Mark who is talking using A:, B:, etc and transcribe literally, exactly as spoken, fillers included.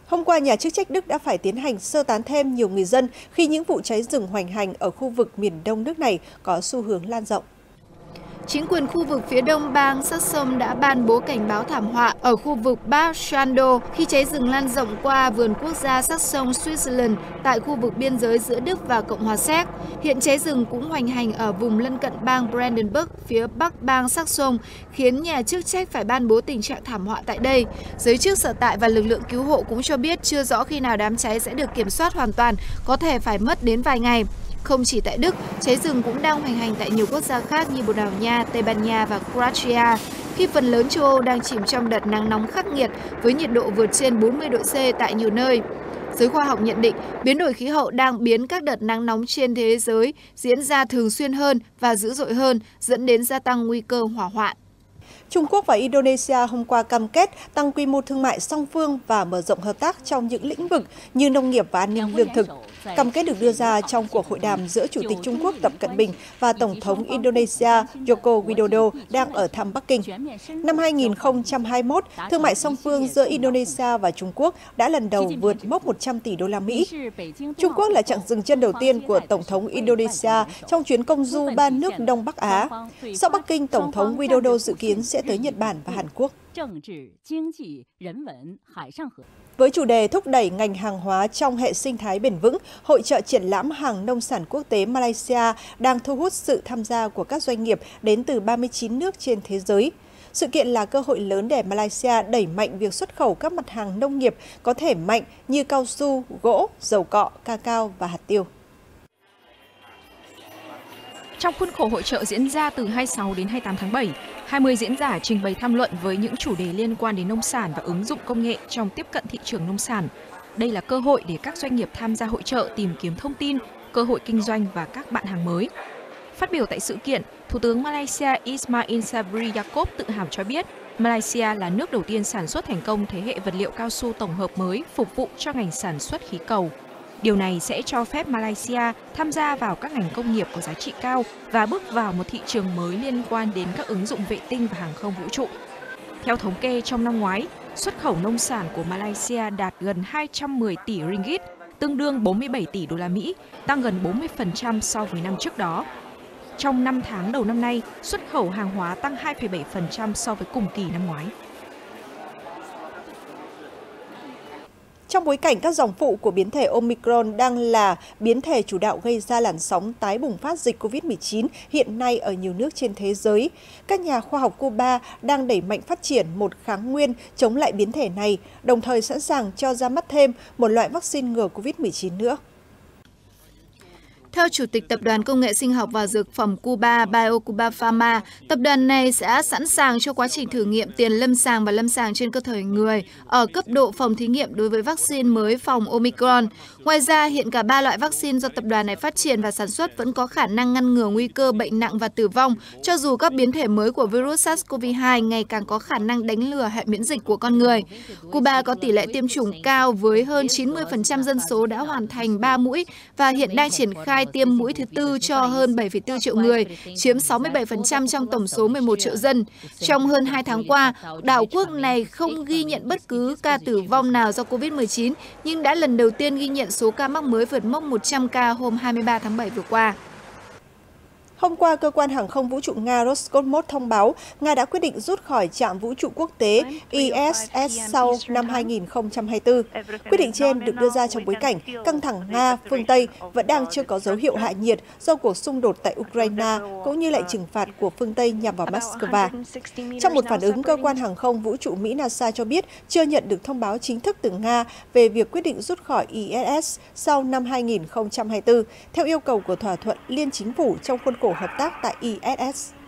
A: Hôm qua, nhà chức trách Đức đã phải tiến hành sơ tán thêm nhiều người dân khi những vụ cháy rừng hoành hành ở khu vực miền đông nước này có xu hướng lan rộng.
B: Chính quyền khu vực phía đông bang Saxon đã ban bố cảnh báo thảm họa ở khu vực Bad Schandau khi cháy rừng lan rộng qua vườn quốc gia Saxon Switzerland tại khu vực biên giới giữa Đức và Cộng hòa Séc. Hiện cháy rừng cũng hoành hành ở vùng lân cận bang Brandenburg, phía bắc bang Saxon, khiến nhà chức trách phải ban bố tình trạng thảm họa tại đây. Giới chức sở tại và lực lượng cứu hộ cũng cho biết chưa rõ khi nào đám cháy sẽ được kiểm soát hoàn toàn, có thể phải mất đến vài ngày. Không chỉ tại Đức, cháy rừng cũng đang hoành hành tại nhiều quốc gia khác như Bồ Đào Nha, Tây Ban Nha và Croatia, khi phần lớn châu Âu đang chìm trong đợt nắng nóng khắc nghiệt với nhiệt độ vượt trên bốn mươi độ C tại nhiều nơi. Giới khoa học nhận định, biến đổi khí hậu đang biến các đợt nắng nóng trên thế giới diễn ra thường xuyên hơn và dữ dội hơn, dẫn đến gia tăng nguy cơ hỏa hoạn.
A: Trung Quốc và Indonesia hôm qua cam kết tăng quy mô thương mại song phương và mở rộng hợp tác trong những lĩnh vực như nông nghiệp và an ninh lương thực. Cam kết được đưa ra trong cuộc hội đàm giữa Chủ tịch Trung Quốc Tập Cận Bình và Tổng thống Indonesia Joko Widodo đang ở thăm Bắc Kinh. Năm hai nghìn không trăm hai mươi mốt, thương mại song phương giữa Indonesia và Trung Quốc đã lần đầu vượt mốc một trăm tỷ đô la Mỹ. Trung Quốc là chặng dừng chân đầu tiên của Tổng thống Indonesia trong chuyến công du ba nước Đông Bắc Á. Sau Bắc Kinh, Tổng thống Widodo dự kiến sẽ tới Nhật Bản và Hàn Quốc. Với chủ đề thúc đẩy ngành hàng hóa trong hệ sinh thái bền vững, Hội chợ triển lãm hàng nông sản quốc tế Malaysia đang thu hút sự tham gia của các doanh nghiệp đến từ ba mươi chín nước trên thế giới. Sự kiện là cơ hội lớn để Malaysia đẩy mạnh việc xuất khẩu các mặt hàng nông nghiệp có thể mạnh như cao su, gỗ, dầu cọ, cacao và hạt tiêu.
C: Trong khuôn khổ hội chợ diễn ra từ hai mươi sáu đến hai mươi tám tháng bảy, hai mươi diễn giả trình bày tham luận với những chủ đề liên quan đến nông sản và ứng dụng công nghệ trong tiếp cận thị trường nông sản. Đây là cơ hội để các doanh nghiệp tham gia hội chợ tìm kiếm thông tin, cơ hội kinh doanh và các bạn hàng mới. Phát biểu tại sự kiện, Thủ tướng Malaysia Ismail Sabri Yaakob tự hào cho biết, Malaysia là nước đầu tiên sản xuất thành công thế hệ vật liệu cao su tổng hợp mới phục vụ cho ngành sản xuất khí cầu. Điều này sẽ cho phép Malaysia tham gia vào các ngành công nghiệp có giá trị cao và bước vào một thị trường mới liên quan đến các ứng dụng vệ tinh và hàng không vũ trụ. Theo thống kê, trong năm ngoái, xuất khẩu nông sản của Malaysia đạt gần hai trăm mười tỷ ringgit, tương đương bốn mươi bảy tỷ đô la Mỹ, tăng gần bốn mươi phần trăm so với năm trước đó. Trong năm tháng đầu năm nay, xuất khẩu hàng hóa tăng hai phẩy bảy phần trăm so với cùng kỳ năm ngoái.
A: Trong bối cảnh các dòng phụ của biến thể Omicron đang là biến thể chủ đạo gây ra làn sóng tái bùng phát dịch Covid mười chín hiện nay ở nhiều nước trên thế giới, các nhà khoa học Cuba đang đẩy mạnh phát triển một kháng nguyên chống lại biến thể này, đồng thời sẵn sàng cho ra mắt thêm một loại vaccine ngừa Covid mười chín nữa.
B: Theo Chủ tịch Tập đoàn Công nghệ Sinh học và Dược phẩm Cuba BioCuba Pharma, tập đoàn này sẽ sẵn sàng cho quá trình thử nghiệm tiền lâm sàng và lâm sàng trên cơ thể người ở cấp độ phòng thí nghiệm đối với vaccine mới phòng Omicron. Ngoài ra, hiện cả ba loại vaccine do tập đoàn này phát triển và sản xuất vẫn có khả năng ngăn ngừa nguy cơ bệnh nặng và tử vong, cho dù các biến thể mới của virus SARS-xê o vê hai ngày càng có khả năng đánh lừa hệ miễn dịch của con người. Cuba có tỷ lệ tiêm chủng cao với hơn chín mươi phần trăm dân số đã hoàn thành ba mũi và hiện đang triển khai tiêm mũi thứ tư cho hơn bảy phẩy bốn triệu người, chiếm sáu mươi bảy phần trăm trong tổng số mười một triệu dân. Trong hơn hai tháng qua, đảo quốc này không ghi nhận bất cứ ca tử vong nào do Covid mười chín, nhưng đã lần đầu tiên ghi nhận số ca mắc mới vượt mốc một trăm ca hôm hai mươi ba tháng bảy vừa qua.
A: Hôm qua, cơ quan hàng không vũ trụ Nga Roscosmos thông báo Nga đã quyết định rút khỏi trạm vũ trụ quốc tế I S S sau năm hai nghìn không trăm hai mươi tư. Quyết định trên được đưa ra trong bối cảnh căng thẳng Nga, phương Tây vẫn đang chưa có dấu hiệu hạ nhiệt do cuộc xung đột tại Ukraine, cũng như lệnh trừng phạt của phương Tây nhằm vào Moscow. Trong một phản ứng, cơ quan hàng không vũ trụ Mỹ NASA cho biết chưa nhận được thông báo chính thức từ Nga về việc quyết định rút khỏi I S S sau năm hai nghìn không trăm hai mươi tư, theo yêu cầu của thỏa thuận liên chính phủ trong khuôn khổ hợp tác tại I S S.